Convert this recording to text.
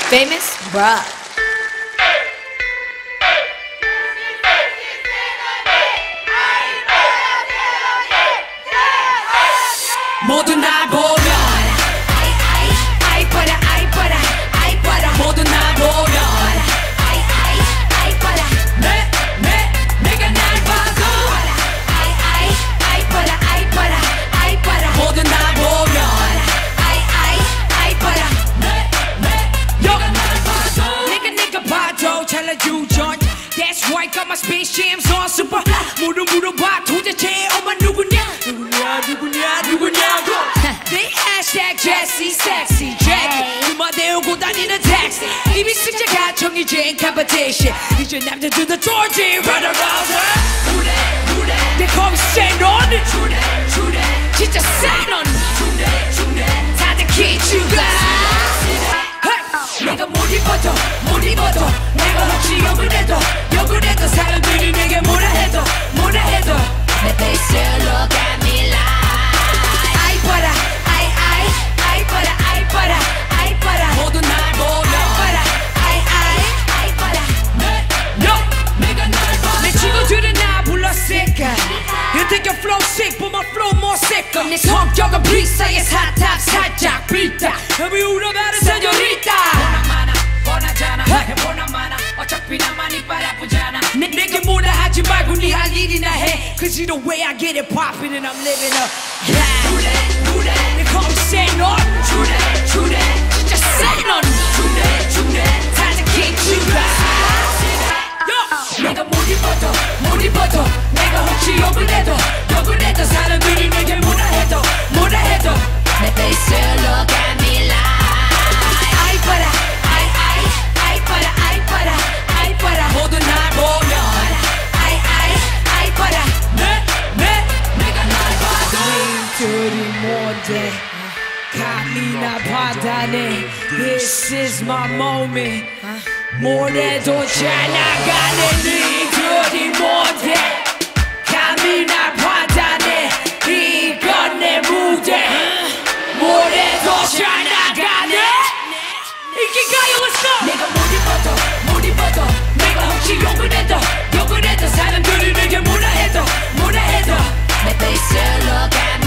Famous Bruh. 모두 날 보면 아이뻐라 아이뻐라 아이뻐라 모두 날 보면 내가 날 봐도 아이뻐라 아이뻐라 아이뻐라 모두 날 보면 아이뻐라 내가 날 봐도 내가 봐도 잘라주전 That's right got my space jams on super 물어봐 도대체 엄마 누구냐 누구냐고 내 hashtag Jessie sexy Jackie 그만 대우고 다니는 택시 이미 승자가 정해진 competition 이제 남자들도 쫄지 right around her 내 거미 센 언니 진짜 센 언니 다들 기추가 내가 못 입어도 내가 혹시 욕을 해도 사람들이 내게 뭐라 해도 내 face look at me like 아이뻐라 아이뻐라 아이뻐라 모두 날 보면 아이뻐라 내가 날 봐 내 친구들은 나 불렀을까 You think your flow sick but my flow more sicker 내 성격은 비싸게 사탑 살짝 비타 Every 우라바는 세뇨리타 뻔하잖아 해보나 마나 어차피 나만 이빨 아프잖아 내게 뭐라 하지 말고 네 할 일이나 해 Cause you the way I get it poppin' and I'm living up 내 거미 센 넌 진짜 센 넌 다들 기추가 내가 못 입어도 내가 혹시 욕을 해도 사람들이 내게 뭐라 해도 내 face look at me like 아이뻐라 아이뻐라 모두 날 보면 아이뻐라 내가 날 봐도 님들이 뭔데 감히 나 받아내 This is my moment 뭐래도 잘 나가는 니들이 뭔데 감히 날 받아내 이건 내 무대 뭐래도 잘 나가네 인기가요 let's go 내가 못 입어도 내가 혹시 욕을 해도 사람들이 내게 뭐라 해도 내 face look at me